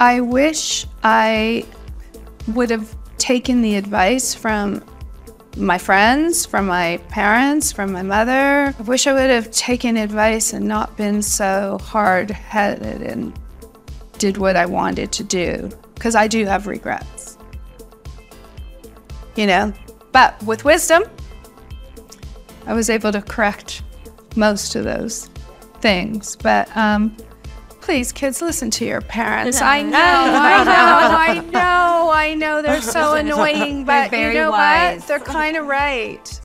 I wish I would have taken the advice from my friends, from my parents, from my mother. I wish I would have taken advice and not been so hard-headed and did what I wanted to do, because I do have regrets, you know? But with wisdom, I was able to correct most of those things. But please, kids, listen to your parents. I know, they're so annoying, but you know what? They're kind of right.